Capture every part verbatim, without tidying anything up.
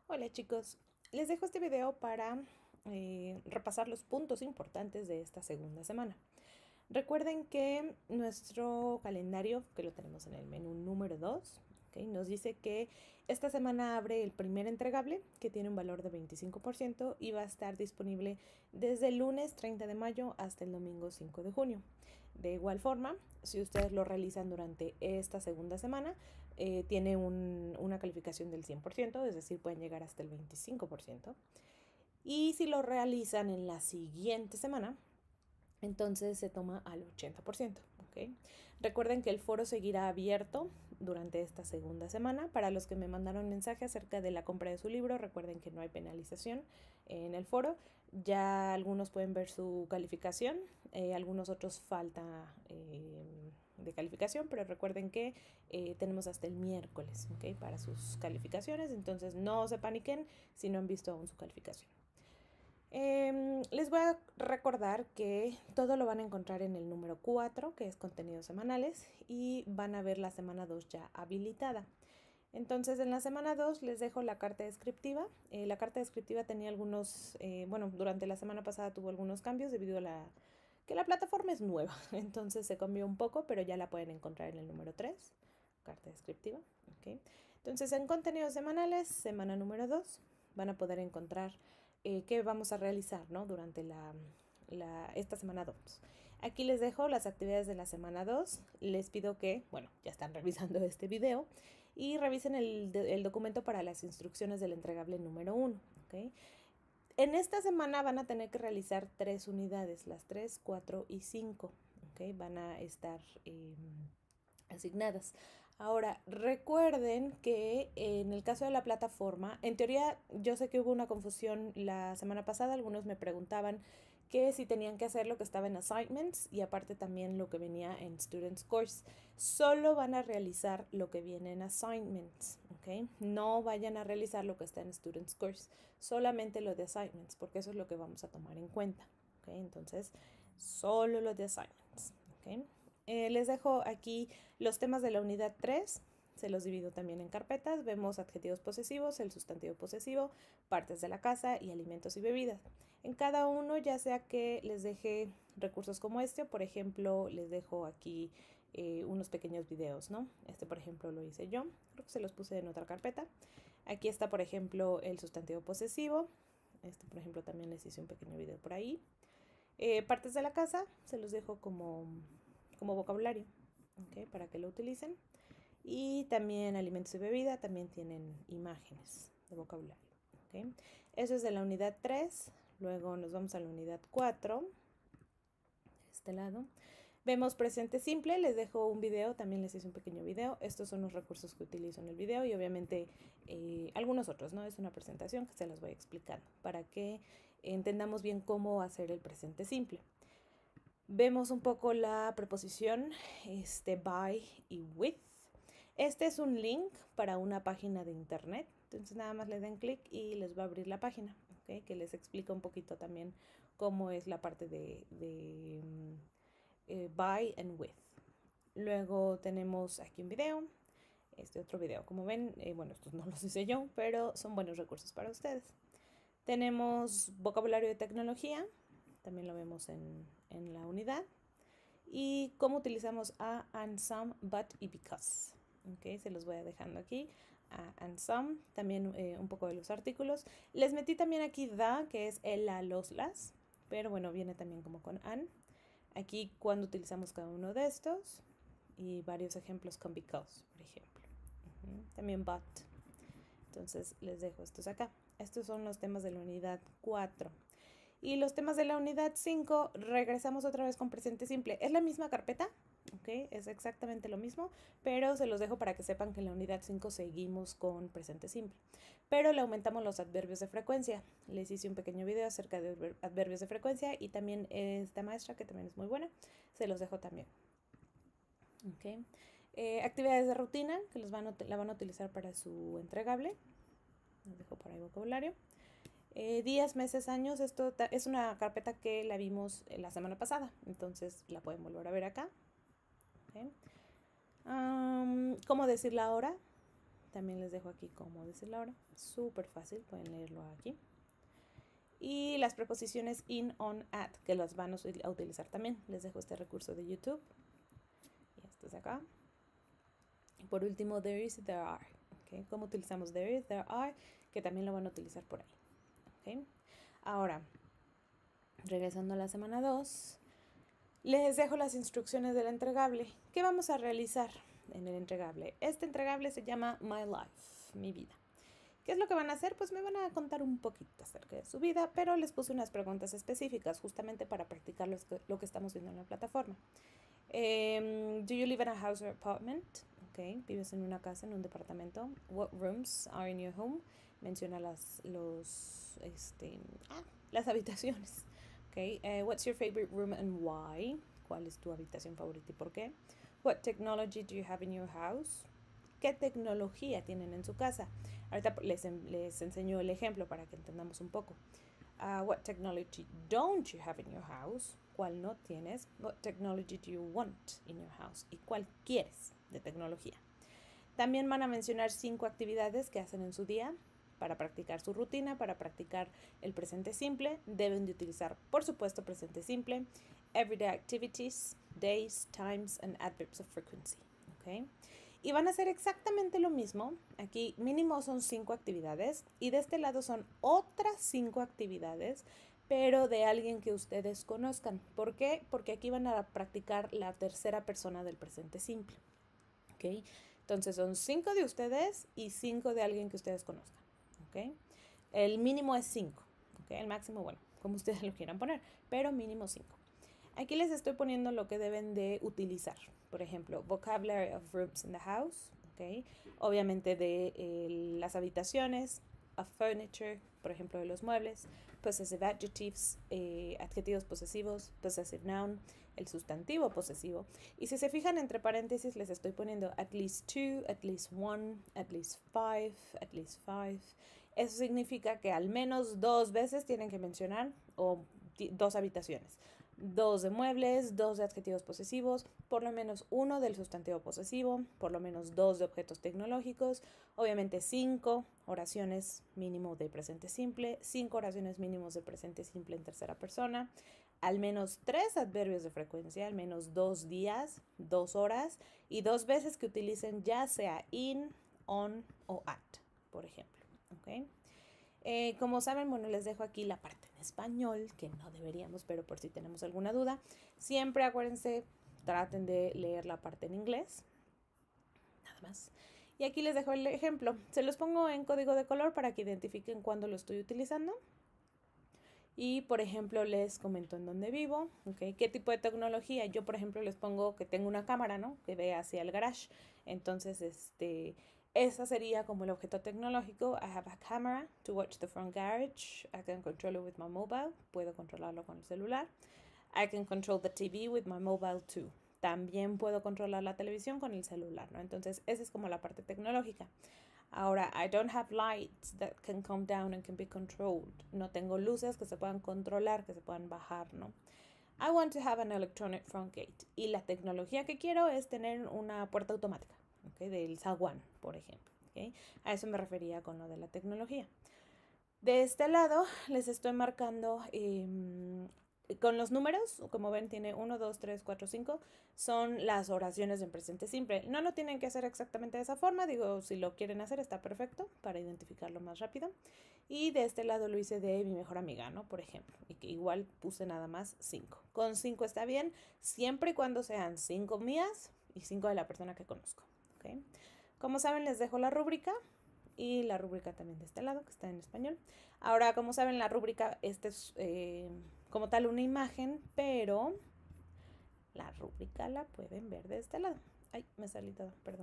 Hola chicos, les dejo este video para eh, repasar los puntos importantes de esta segunda semana. Recuerden que nuestro calendario, que lo tenemos en el menú número dos, ¿okay?, nos dice que esta semana abre el primer entregable, que tiene un valor de veinticinco por ciento y va a estar disponible desde el lunes treinta de mayo hasta el domingo cinco de junio. De igual forma, si ustedes lo realizan durante esta segunda semana, eh, tiene un, una calificación del cien por ciento, es decir, pueden llegar hasta el veinticinco por ciento. Y si lo realizan en la siguiente semana, entonces se toma al ochenta por ciento. ¿Okay? Recuerden que el foro seguirá abierto durante esta segunda semana. Para los que me mandaron mensaje acerca de la compra de su libro, recuerden que no hay penalización en el foro. Ya algunos pueden ver su calificación, eh, algunos otros falta eh, de calificación, pero recuerden que eh, tenemos hasta el miércoles, ¿okay?, para sus calificaciones. Entonces no se paniquen si no han visto aún su calificación. Eh, les voy a recordar que todo lo van a encontrar en el número cuatro, que es contenidos semanales, y van a ver la semana dos ya habilitada. Entonces en la semana dos les dejo la carta descriptiva. Eh, la carta descriptiva tenía algunos, eh, bueno, durante la semana pasada tuvo algunos cambios debido a la, que la plataforma es nueva. Entonces se cambió un poco, pero ya la pueden encontrar en el número tres, carta descriptiva. ¿Okay? Entonces en contenidos semanales, semana número dos, van a poder encontrar Eh, qué vamos a realizar, ¿no?, durante la, la, esta semana dos. Aquí les dejo las actividades de la semana dos. Les pido que, bueno, ya están revisando este video y revisen el, el documento para las instrucciones del entregable número uno. ¿Okay? En esta semana van a tener que realizar tres unidades, las tres, cuatro y cinco. ¿Okay? Van a estar eh, asignadas. Ahora, recuerden que en el caso de la plataforma, en teoría yo sé que hubo una confusión la semana pasada, algunos me preguntaban que si tenían que hacer lo que estaba en assignments y aparte también lo que venía en students course. Solo van a realizar lo que viene en assignments, ¿ok? No vayan a realizar lo que está en students course, solamente lo de assignments, porque eso es lo que vamos a tomar en cuenta, ¿ok? Entonces, solo lo de assignments, ¿ok? Eh, les dejo aquí los temas de la unidad tres, se los divido también en carpetas. Vemos adjetivos posesivos, el sustantivo posesivo, partes de la casa y alimentos y bebidas. En cada uno, ya sea que les deje recursos como este, por ejemplo, les dejo aquí eh, unos pequeños videos, ¿no? Este, por ejemplo, lo hice yo, creo que se los puse en otra carpeta. Aquí está, por ejemplo, el sustantivo posesivo. Este, por ejemplo, también les hice un pequeño video por ahí. Eh, partes de la casa, se los dejo como como vocabulario, ¿okay?, para que lo utilicen. Y también alimentos y bebida, también tienen imágenes de vocabulario, ¿okay? Eso es de la unidad tres. Luego nos vamos a la unidad cuatro, de este lado. Vemos presente simple, les dejo un video, también les hice un pequeño video. Estos son los recursos que utilizo en el video y obviamente eh, algunos otros, ¿no? Es una presentación que se las voy explicando para que entendamos bien cómo hacer el presente simple. Vemos un poco la preposición este, by y with. Este es un link para una página de internet. Entonces nada más le den clic y les va a abrir la página, ¿okay?, que les explica un poquito también cómo es la parte de, de eh, by and with. Luego tenemos aquí un video, este otro video. Como ven, eh, bueno, estos no los hice yo, pero son buenos recursos para ustedes. Tenemos vocabulario de tecnología, también lo vemos en, en la unidad. Y cómo utilizamos a, and, some, but y because. Okay, se los voy a dejando aquí. A, and, some. También eh, un poco de los artículos. Les metí también aquí the, que es el, la, los, las. Pero bueno, viene también como con and. Aquí cuando utilizamos cada uno de estos. Y varios ejemplos con because, por ejemplo. Uh-huh. También but. Entonces les dejo estos acá. Estos son los temas de la unidad cuatro. Y los temas de la unidad cinco, regresamos otra vez con presente simple. Es la misma carpeta, ¿ok? Es exactamente lo mismo, pero se los dejo para que sepan que en la unidad cinco seguimos con presente simple. Pero le aumentamos los adverbios de frecuencia. Les hice un pequeño video acerca de adverbios de frecuencia y también esta maestra, que también es muy buena, se los dejo también. ¿Ok? Eh, actividades de rutina, que los van a, la van a utilizar para su entregable. Les dejo por ahí vocabulario. Eh, días, meses, años, esto es una carpeta que la vimos la semana pasada, entonces la pueden volver a ver acá. Okay. Um, ¿Cómo decir la hora? también les dejo aquí cómo decirlo ahora, súper fácil, pueden leerlo aquí. Y las preposiciones in, on, at, que las van a utilizar también, les dejo este recurso de YouTube. Y esto es acá. Y por último, there is, there are. ¿Okay? ¿Cómo utilizamos there is, there are? Que también lo van a utilizar por ahí. ¿Okay? Ahora, regresando a la semana dos, les dejo las instrucciones del entregable. ¿Qué vamos a realizar en el entregable? Este entregable se llama My Life, mi vida. ¿Qué es lo que van a hacer? Pues me van a contar un poquito acerca de su vida, pero les puse unas preguntas específicas justamente para practicar lo que, lo que estamos viendo en la plataforma. Um, do you live in a house or apartment? Okay. ¿Vives en una casa, en un departamento? What rooms are in your home? Menciona las, los, este, ah, las habitaciones. Okay. Uh, what's your favorite room and why? ¿Cuál es tu habitación favorita y por qué? What technology do you have in your house? ¿Qué tecnología tienen en su casa? Ahorita les, les enseño el ejemplo para que entendamos un poco. Uh, what technology don't you have in your house? ¿Cuál no tienes? What technology do you want in your house? ¿Y cuál quieres de tecnología? También van a mencionar cinco actividades que hacen en su día para practicar su rutina, para practicar el presente simple. Deben de utilizar, por supuesto, presente simple, everyday activities, days, times, and adverbs of frequency. ¿Okay? Y van a hacer exactamente lo mismo. Aquí mínimo son cinco actividades y de este lado son otras cinco actividades, pero de alguien que ustedes conozcan. ¿Por qué? Porque aquí van a practicar la tercera persona del presente simple. ¿Okay? Entonces son cinco de ustedes y cinco de alguien que ustedes conozcan. ¿Okay? El mínimo es cinco. ¿Okay? El máximo, bueno, como ustedes lo quieran poner, pero mínimo cinco. Aquí les estoy poniendo lo que deben de utilizar. Por ejemplo, vocabulary of rooms in the house. ¿Okay? Obviamente de eh, las habitaciones, of furniture, por ejemplo, de los muebles, possessive adjectives, eh, adjetivos posesivos, possessive noun, el sustantivo posesivo. Y si se fijan entre paréntesis les estoy poniendo at least two, at least one, at least five, at least five. Eso significa que al menos dos veces tienen que mencionar o dos habitaciones. Dos de muebles, dos de adjetivos posesivos, por lo menos uno del sustantivo posesivo, por lo menos dos de objetos tecnológicos, obviamente cinco oraciones mínimo de presente simple, cinco oraciones mínimos de presente simple en tercera persona, al menos tres adverbios de frecuencia, al menos dos días, dos horas y dos veces que utilicen ya sea in, on o at, por ejemplo. ¿Okay? Eh, como saben, bueno, les dejo aquí la parte en español, que no deberíamos, pero por si tenemos alguna duda, siempre acuérdense, traten de leer la parte en inglés, nada más. Y aquí les dejo el ejemplo, se los pongo en código de color para que identifiquen cuándo lo estoy utilizando. Y, por ejemplo, les comento en dónde vivo, ¿okay? ¿Qué tipo de tecnología? Yo, por ejemplo, les pongo que tengo una cámara, ¿no? Que ve hacia el garage, entonces, este... esa sería como el objeto tecnológico. I have a camera to watch the front garage. I can control it with my mobile. Puedo controlarlo con el celular. I can control the T V with my mobile too. También puedo controlar la televisión con el celular, ¿no? Entonces, esa es como la parte tecnológica. Ahora, I don't have lights that can come down and can be controlled. No tengo luces que se puedan controlar, que se puedan bajar, ¿no? I want to have an electronic front gate. Y la tecnología que quiero es tener una puerta automática. ¿Okay? Del zaguán, por ejemplo. ¿Okay? A eso me refería con lo de la tecnología. De este lado les estoy marcando eh, con los números, como ven tiene uno, dos, tres, cuatro, cinco, son las oraciones en presente simple. No lo tienen que hacer exactamente de esa forma, digo, si lo quieren hacer está perfecto para identificarlo más rápido. Y de este lado lo hice de mi mejor amiga, ¿no? Por ejemplo, y que igual puse nada más cinco. Con cinco está bien, siempre y cuando sean cinco mías y cinco de la persona que conozco. ¿Okay? Como saben, les dejo la rúbrica y la rúbrica también de este lado, que está en español. Ahora, como saben, la rúbrica, este es eh, como tal una imagen, pero la rúbrica la pueden ver de este lado. Ay, me salí todo, perdón.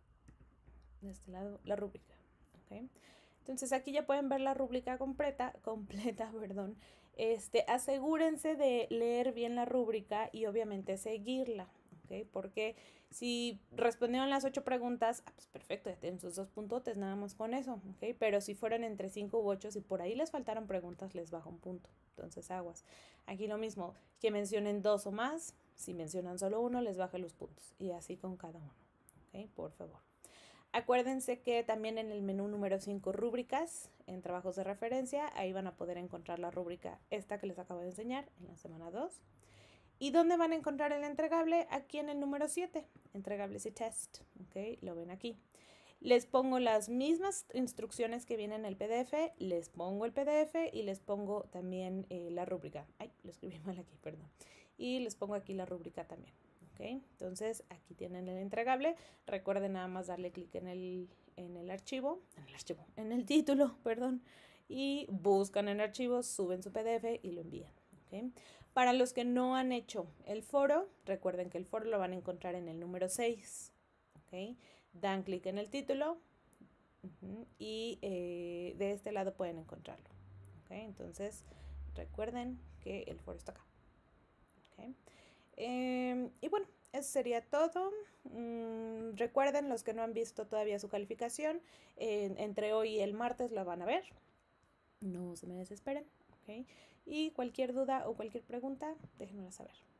De este lado, la rúbrica. ¿Okay? Entonces, aquí ya pueden ver la rúbrica completa, completa, perdón. Este, asegúrense de leer bien la rúbrica y obviamente seguirla. ¿Okay? Porque si respondieron las ocho preguntas, ah, pues perfecto, ya tienen sus dos puntotes, nada más con eso, ¿okay? Pero si fueron entre cinco u ocho, si por ahí les faltaron preguntas, les baja un punto. Entonces, aguas. Aquí lo mismo, que mencionen dos o más, si mencionan solo uno, les baja los puntos. Y así con cada uno, ¿okay? Por favor. Acuérdense que también en el menú número cinco, rúbricas, en trabajos de referencia, ahí van a poder encontrar la rúbrica esta que les acabo de enseñar en la semana dos. ¿Y dónde van a encontrar el entregable? Aquí en el número siete, entregables y test, ¿ok? Lo ven aquí. Les pongo las mismas instrucciones que vienen en el P D F, les pongo el P D F y les pongo también eh, la rúbrica. Ay, lo escribí mal aquí, perdón. Y les pongo aquí la rúbrica también. ¿Okay? Entonces aquí tienen el entregable. Recuerden nada más darle clic en el, en el archivo, en el archivo, en el título, perdón, y buscan en archivos, suben su P D F y lo envían. ¿Okay? Para los que no han hecho el foro, recuerden que el foro lo van a encontrar en el número seis. ¿Okay? Dan clic en el título uh-huh, y eh, de este lado pueden encontrarlo. ¿Okay? Entonces recuerden que el foro está acá. ¿Okay? Eh, y bueno, eso sería todo. Mm, recuerden, los que no han visto todavía su calificación, eh, entre hoy y el martes la van a ver. No se me desesperen. ¿Okay? Y cualquier duda o cualquier pregunta, déjenmela saber.